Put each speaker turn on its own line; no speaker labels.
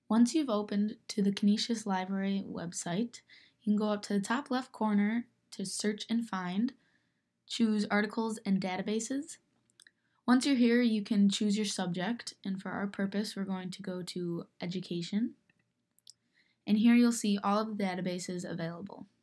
Once you've opened to the Canisius Library website, you can go up to the top left corner to search and find, choose articles and databases. Once you're here, you can choose your subject, and for our purpose, we're going to go to education. And here you'll see all of the databases available.